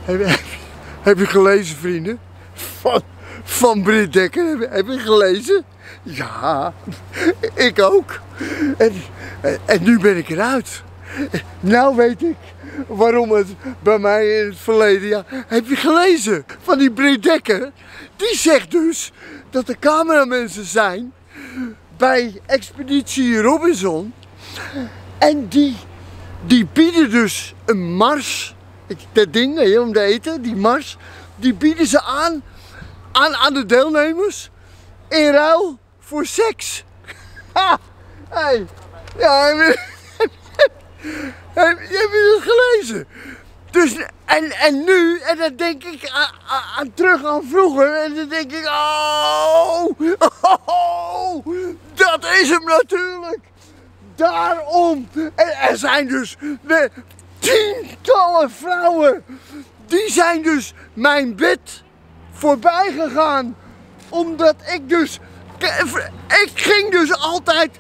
Heb je gelezen, vrienden? Van Britt Dekker, heb je gelezen? Ja, ik ook. En nu ben ik eruit. Nou weet ik waarom het bij mij in het verleden jaar... Heb je gelezen van die Britt Dekker? Die zegt dus dat er cameramensen zijn bij Expeditie Robinson. En die bieden dus een mars, dat ding om te eten, die mars, die bieden ze aan de deelnemers in ruil voor seks. Ha! Hey. Ja, heb je dat gelezen? Dus, en nu, en dan denk ik terug aan vroeger, en dan denk ik, dat is hem natuurlijk. Daarom, en er zijn dus tientallen vrouwen, die zijn dus mijn bed voorbij gegaan, omdat ik ging dus altijd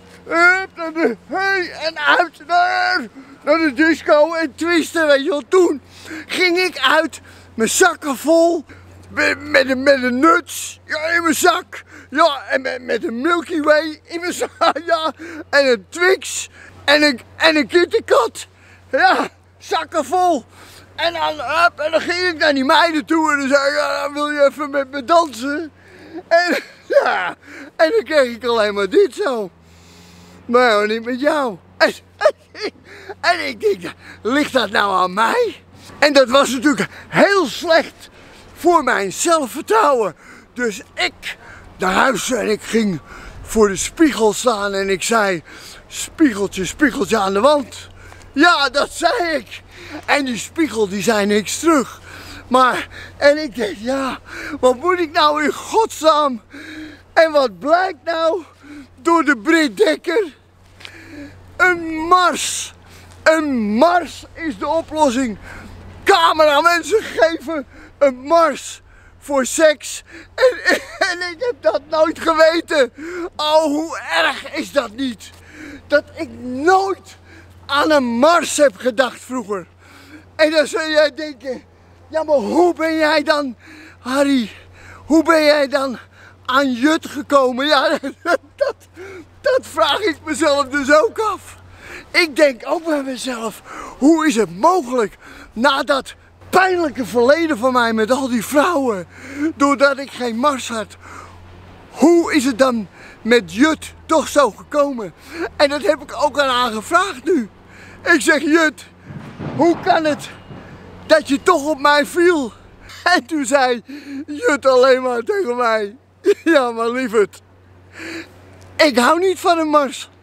en uit naar de disco en twisten, weet je wel. Toen ging ik uit, mijn zakken vol, met een nuts in mijn zak, ja, en met een Milky Way in mijn zak, ja, en een Twix en een KitKat, ja, zakken vol. En dan ging ik naar die meiden toe en dan zei ik, ja, wil je even met me dansen? En ja, en dan kreeg ik alleen maar dit zo. Maar ja, niet met jou. En ik denk, ligt dat nou aan mij? En dat was natuurlijk heel slecht voor mijn zelfvertrouwen. Dus ik naar huis en ik ging voor de spiegel staan en ik zei, spiegeltje, spiegeltje aan de wand. Ja, dat zei ik. En die spiegel die zei niks terug. En ik denk, ja, wat moet ik nou in godsnaam? En wat blijkt nou door de Britt Dekker? Een mars. Een mars is de oplossing. Cameramensen geven een mars voor seks. En ik heb dat nooit geweten. Oh, hoe erg is dat niet? Dat ik nooit aan een mars heb gedacht vroeger. En dan zul jij denken, ja, maar hoe ben jij dan, Harry, hoe ben jij dan aan Jut gekomen? Ja, dat vraag ik mezelf dus ook af. Ik denk ook bij mezelf, hoe is het mogelijk na dat pijnlijke verleden van mij met al die vrouwen, doordat ik geen mars had, hoe is het dan met Jut toch zo gekomen? En dat heb ik ook aan haar gevraagd nu. Ik zeg, Jut, hoe kan het dat je toch op mij viel? En toen zei Jut alleen maar tegen mij, ja maar lieverd, ik hou niet van een mars.